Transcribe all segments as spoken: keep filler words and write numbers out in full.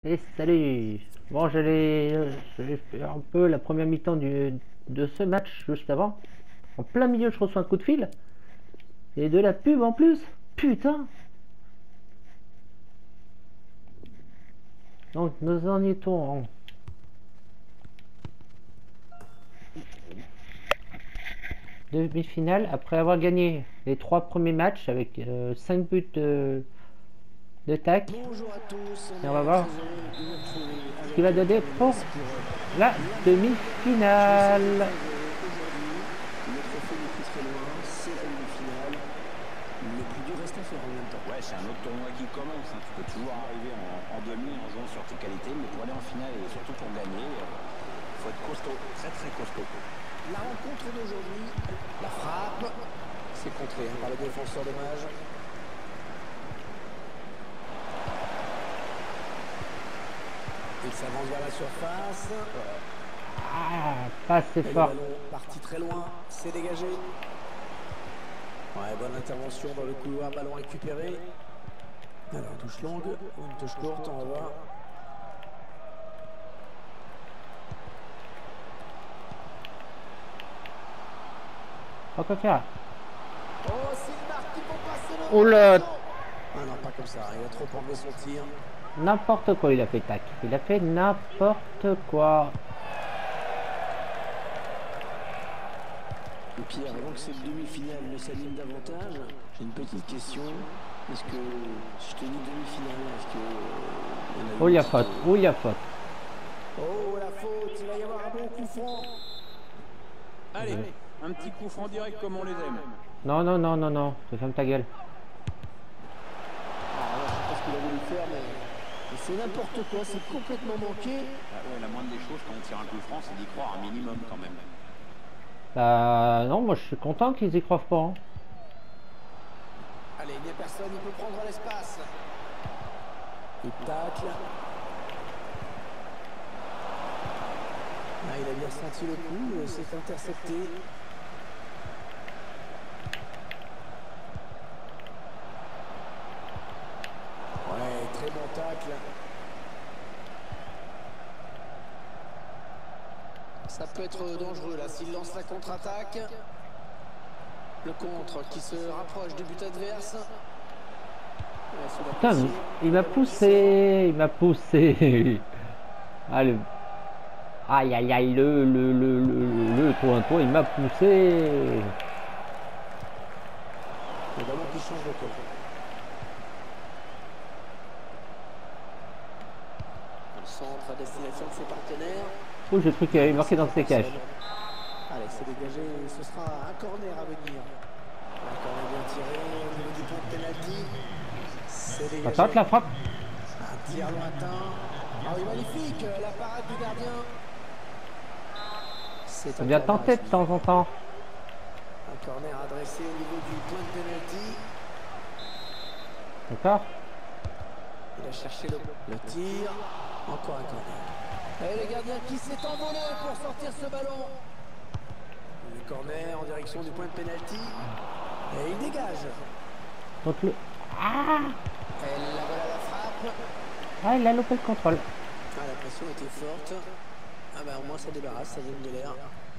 Et salut. Bon, j'allais j'allais faire un peu la première mi-temps du, de ce match juste avant. En plein milieu, je reçois un coup de fil. Et de la pub en plus. Putain. Donc, nous en étions en demi-finale après avoir gagné les trois premiers matchs avec euh, cinq buts de, de tac. Bonjour à tous, on Et on va est voir très heureux de vous retrouver ce qu'il va avec donner pour Camillès pour euh, la la demi-finale. Je sais que très heureux aujourd'hui. Le trophée n'est plus très loin, c'est la demi-finale. Le plus dur reste à faire en même temps. Ouais, c'est un autre tournoi qui commence. Hein. Tu peux toujours arriver en, en demi en jouant sur tes qualités, mais pour aller en finale et surtout pour gagner, il euh, faut être costaud, très très costaud. La rencontre d'aujourd'hui, la frappe, c'est contré hein, par le défenseur de Mage. Il s'avance vers la surface. Ah, pas assez Et le fort. ballon parti très loin, c'est dégagé. Ouais, bonne intervention dans le couloir, ballon récupéré. Alors, touche longue, une touche courte, on va voir. On peut faire. Oh, c'est une marque qui peut passer le... Oh là. Ah non, pas comme ça, il a trop enlevé son tir. N'importe quoi il a fait, tac. Il a fait n'importe quoi. Et Pierre, avant que cette demi-finale ne s'anime davantage, j'ai une petite question. Est-ce que, je te dis demi-finale, est-ce que... Euh, Oh, il y a faute. Oh, il y a faute. Oh, la faute, il va y avoir un bon coup franc. Allez, ouais. Un petit coup franc direct comme on les aime. Non, non, non, non, non. Tu fermes ta gueule. Ah, je sais pas ce qu'il a voulu faire, mais... mais c'est n'importe quoi, c'est complètement manqué. Ah ouais, la moindre des choses quand on tire un coup franc, c'est d'y croire un minimum quand même. Bah non, moi je suis content qu'ils y croient pas. Hein. Allez, il n'y a personne, il peut prendre l'espace. Il tacle. Ah, il a bien senti le coup, c'est intercepté. Ouais, très bon tacle. Ça peut être dangereux là, s'il lance la contre-attaque. Le contre qui se rapproche du but adverse. Ouais, putain, il m'a poussé, il m'a poussé. Allez. Aïe aïe aïe, le le le le le tour un tour, il m'a poussé. Le ballon qui change de camp. Un centre à destination de ses partenaires. Oh, j'ai cru qu'il avait marqué dans ses caches. Allez, c'est dégagé, ce sera un corner à venir. Un corner bien tiré au niveau du point de pénalty. C'est dégagé. Attends, la frappe. Un tir lointain. Ah oui, magnifique, la parade du gardien. C'est bien tenté de temps en temps. Un corner adressé au niveau du point de pénalty. D'accord. Il a cherché le, le tir. Encore un corner. Et le gardien qui s'est envolé pour sortir ce ballon. Le corner en direction du point de pénalty. Et il dégage. Donc le... Ah, Et la voilà la frappe. ah, il a loupé le contrôle. Ah, la pression était forte. Ah bah au moins ça débarrasse, ça donne de l'air.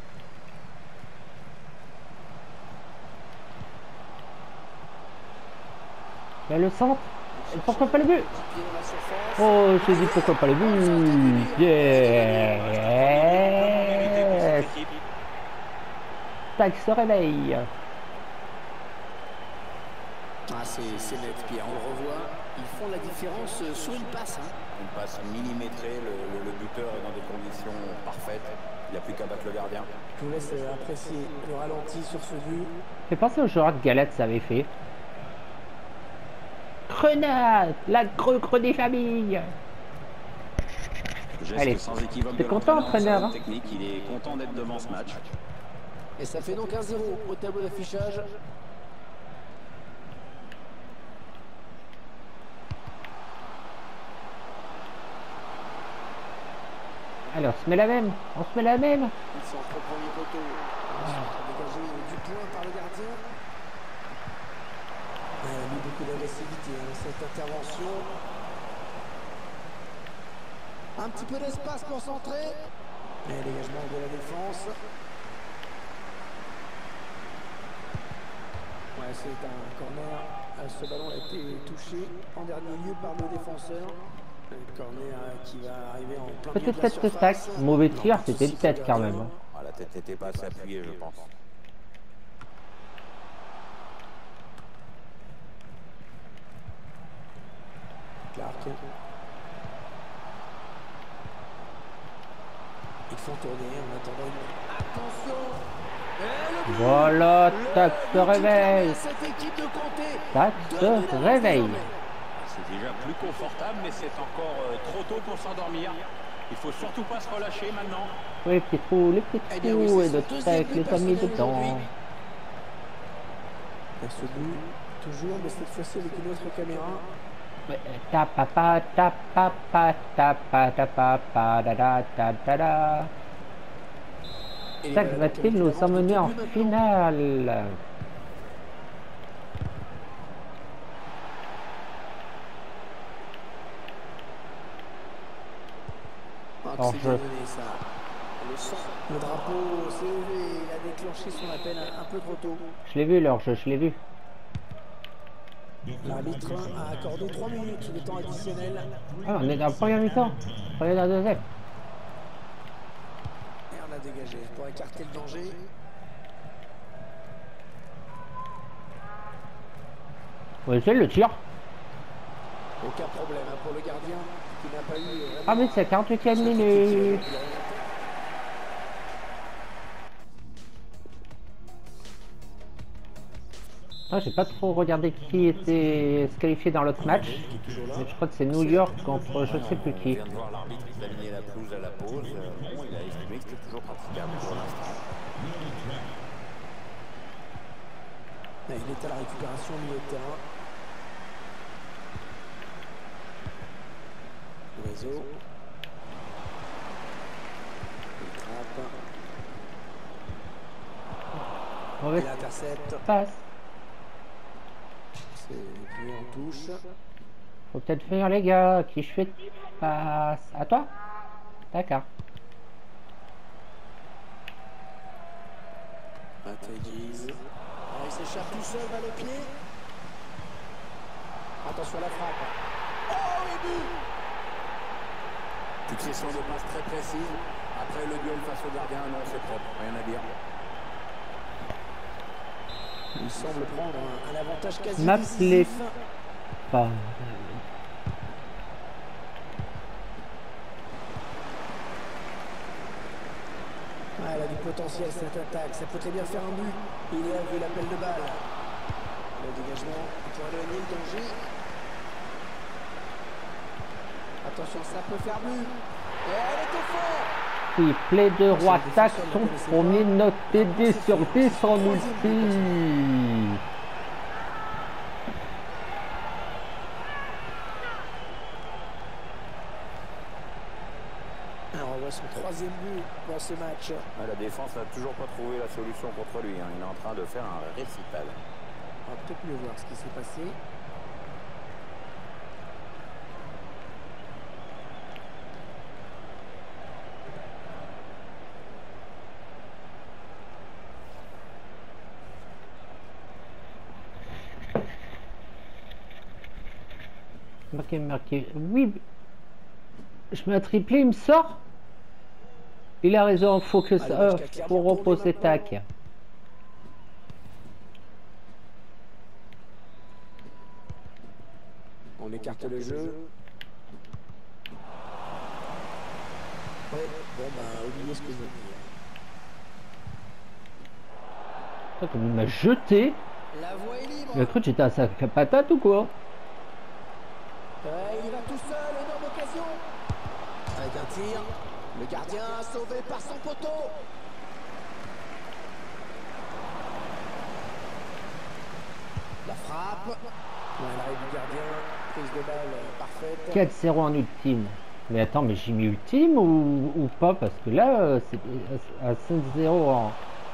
Il y a le centre. Et pourquoi pas le but? Oh, je dit pourquoi pas le but. Yes. Tac, se réveille. Ah, c'est net, Pierre, on le revoit. Ils font la différence sur une passe. Hein. Une passe millimétrée, le, le, le buteur est dans des conditions parfaites. Il n'y a plus qu'à battre le gardien. Je vous laisse apprécier le ralenti sur ce but. Fait penser au joueur de Galette, ça avait fait. Grenade, la grecre des familles. Geste Allez, sans équivoque t'es de content, entraîneur hein? Technique, il est content d'être devant ce match. Et ça fait donc un zéro au tableau d'affichage. Allez, on se met la même, on se met la même. Il centre au premier poteau. Dégagé du point par le gardien. Il a mis beaucoup d'agressivité dans cette intervention. Un petit peu d'espace pour centrer. Et dégagement de la défense. Ouais, c'est un corner. Ce ballon a été touché en dernier lieu par le défenseur. Un corner qui va arriver en plein milieu de la Peut-être cette tac. surface. Mauvais tir, c'était une tête quand même. Ah, la tête n'était pas assez appuyée, je pense. Clark. Ils font tourner en attendant une... Attention. Voilà, tac, se réveille. Cette équipe de Comté. Tac, se réveille. C'est déjà plus confortable, mais c'est encore euh, trop tôt pour s'endormir. Il faut surtout pas se relâcher maintenant. Oui, les petits trous, les petits Eh bien, oui, trous c'est et de son deuxième tac, but les amis personnel dedans. aujourd'hui. Et ce but, toujours, mais cette fois-ci avec une autre caméra. Ta pa pa ta pa pa ta pa ta pa pa da da da da da. Et Ça les va-t-il balles nous qui emmener en rentrent au but finale? maintenant. Ah, Alors, que c'est je- bien donné, ça. Le, sang, le drapeau s'est levé, il a déclenché son appel un, un peu trop tôt. Je l'ai vu leur jeu, je l'ai vu. L'arbitre a accordé trois minutes de temps additionnel. Ah, on est dans la première mi-temps. On est dans la deuxième. Et on a dégagé pour écarter le danger. Oui, c'est le tir. Aucun problème hein, pour le gardien qui n'a pas eu... Ah, mais c'est la quarante-huitième minute. Ah, j'ai pas trop regardé qui était se qualifié dans l'autre match. Mais je crois que c'est New York contre je sais plus On qui. vient de voir l'arbitre examiner la pelouse à la pause. Euh, bon, il a estimé que c'était toujours praticable pour l'instant. Il est à la récupération au milieu de terrain. Le réseau. Il trappe. Mauvais Il intercepte. passe. C'est venu en touche. Faut peut-être venir les gars, qui je fais de passe. À toi? D'accord. Matthijs. Ah, il s'échappe tout seul, balle au pied. Attention à la frappe. Oh, le but! Succession de passes très précises. Après le duel face au gardien, non, c'est propre, rien à dire. Il semble prendre un, un avantage quasi M'appelez décisif. pas. Ah, elle a du potentiel cette attaque, ça peut très bien faire un but. Il est vu l'appel de balle. Le dégagement pour éloigner le danger. Attention, ça peut faire but. Et elle est au fond. Sifflet de roi tac, son premier note T D sur dix en multi. Alors, on voit son troisième but dans ce match. Ah, la défense n'a toujours pas trouvé la solution contre lui. Hein. Il est en train de faire un récital. On va peut-être mieux voir ce qui s'est passé. Marqué, marqué. Oui. Je mets un triplé, il me sort. Il a raison, faut que ça. Euh, faut reposer tac. On écarte le jeu. Ouais, bon bah oubliez ce que je veux dire. Putain, comme il m'a jeté. La voie est libre. Il a cru que j'étais un sac à patate ou quoi? Ouais, il y va tout seul, énorme occasion. Avec un tir, le gardien sauvé par son poteau. La frappe. Ouais, l'arrêt du gardien, prise de balle euh, parfaite. quatre zéro en ultime. Mais attends, mais j'ai mis ultime ou, ou pas? Parce que là, euh, c'est à cinq zéro en,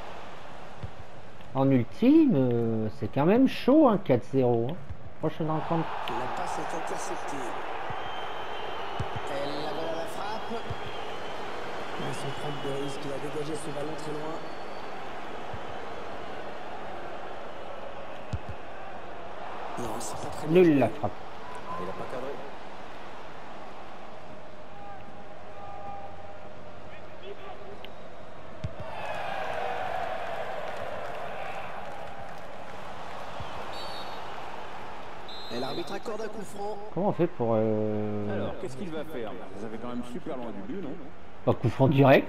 en ultime, euh, c'est quand même chaud, hein, quatre zéro. Hein. Prochaine rencontre. La passe est interceptée. Elle la balle à la frappe. Ouais, sans prendre de risque, il a dégagé ce ballon très loin. Non, c'est pas très bien. Nul la frappe. Ah, il n'a pas cadré. Et l'arbitre accorde un coup franc. Comment on fait pour... Euh... Alors, qu'est-ce qu'il va faire? Vous avez quand même super loin du but, non? Pas coup franc direct.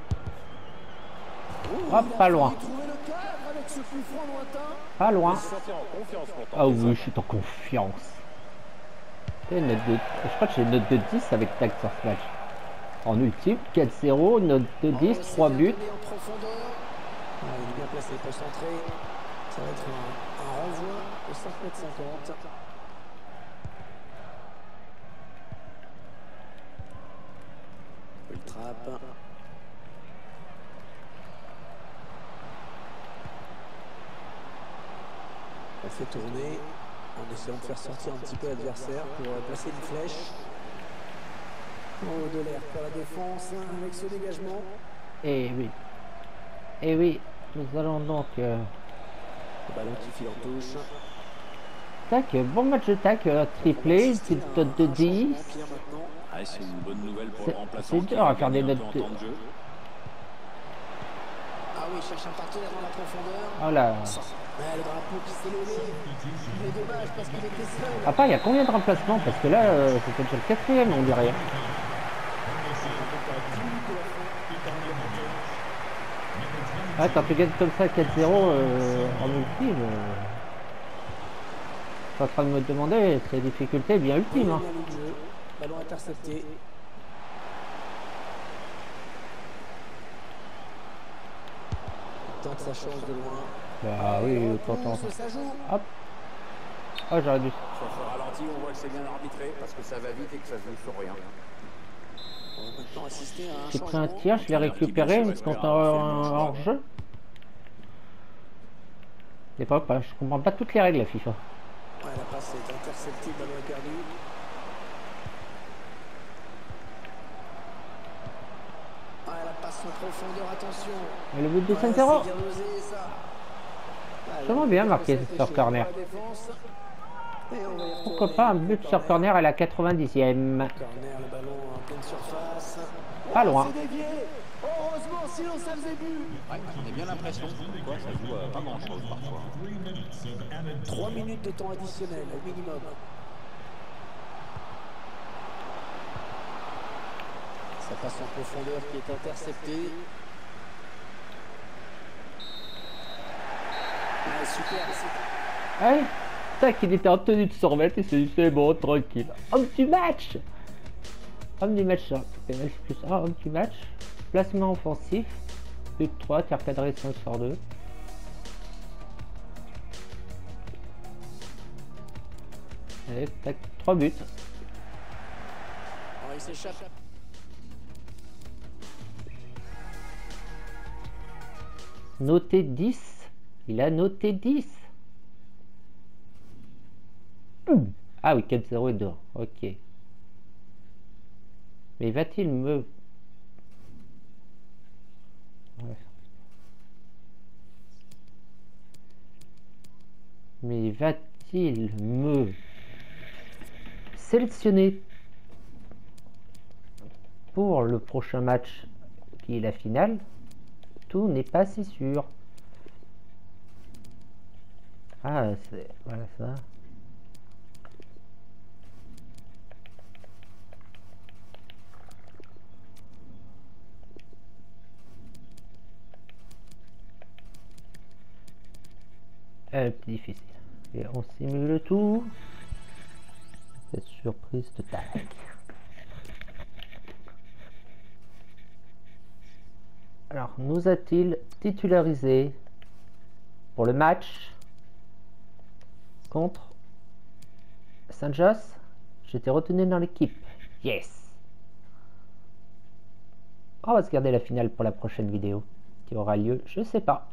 Oh, Ah, il a pas loin. failli trouver le cadre avec ce coup franc lointain. Pas loin. Il se sentir en confiance pour tenter Ah oui, ça. je suis en confiance. Et une note de... Je crois que j'ai une note de dix avec Tag sur ce match. En ultime, quatre zéro, note de dix, Oh, trois c'est buts. bien donné en profondeur. Ouais, il est bien placé pour centrer. Ça va être un, un renvoi au cinq mètres cinquante. Il trappe. On fait tourner en essayant de faire sortir un petit peu l'adversaire pour euh, placer une flèche. Oh, de l'air pour la défense hein, avec ce dégagement. Et oui. Et oui, nous allons donc... Euh... Le ballon qui file en touche. Tac, bon match de tac, euh, triplé, petite note de dix. Ah, c'est une bonne nouvelle pour C'est- le remplaçant. c'est qui dur à va faire des gagner un notes peu en de- temps de jeu. Ah oui, il cherche un partenaire dans la profondeur. Oh là. Ouais, le drapeau qui s'est levé. Mais dommage parce qu'il était seul. Après, il y a combien de remplacements? Parce que là, euh, c'était déjà le quatrième, on dirait. Ah, quand tu gagnes comme ça quatre zéro euh, en ultime, euh... je suis en train de me demander, c'est difficulté bien ultime. Hein. Bien le jeu. Ballon intercepté. Il tente sa chance de loin. Bah oui, Et autant repousse, tenter. ça joue. Hop. Ah, j'aurais dû. Sur ce ralenti, on voit que c'est bien arbitré parce que ça va vite et que ça se joue sur rien. On va maintenant assister à un J'ai pris un changement. tir, je l'ai récupéré, mais quand un hors-jeu. C'est pas, pas, je comprends pas toutes les règles, la FIFA. Ouais, la passe est interceptée, le ballon est perdu. Ah, la passe en profondeur, attention. Et le but de Ouais, cinq zéro. c'est bien osé, ça. Ah, J'aimerais là, bien ça marquer a été sur chaud corner. pour la défense. Et on va y Pourquoi retourner. pas un but sur corner à la quatre-vingt-dixième. Corner, le ballon en pleine surface. Pas Oh, loin. c'est dévié. Heureusement, sinon ça faisait but. Ouais, on a bien l'impression que quoi, ça joue à pas grand chose parfois. trois minutes de temps additionnel au minimum. Ça passe en profondeur qui est intercepté. Ouais, super. c'est- Ouais. Tac, il était en tenue de se remettre et c'est c'est bon, tranquille. Homme du match. Homme du match, ça. P S plus un, homme du match. Placement offensif. But trois, tir cadré cinq sur deux. Allez, tac, trois buts. Oh, il s'échappe. Noté dix. Il a noté dix. Ouh. Ah oui, quatre zéro et deux. Ok. Mais va-t-il me... Ouais. Mais va-t-il me sélectionner pour le prochain match qui est la finale? Tout n'est pas si sûr. Ah, c'est... Voilà ça. Un peu difficile. Et on simule le tout. Cette surprise de tac. Alors, nous a-t-il titularisé pour le match contre Saint-Josse? J'étais retenu dans l'équipe. Yes! On va se garder la finale pour la prochaine vidéo qui aura lieu, je sais pas.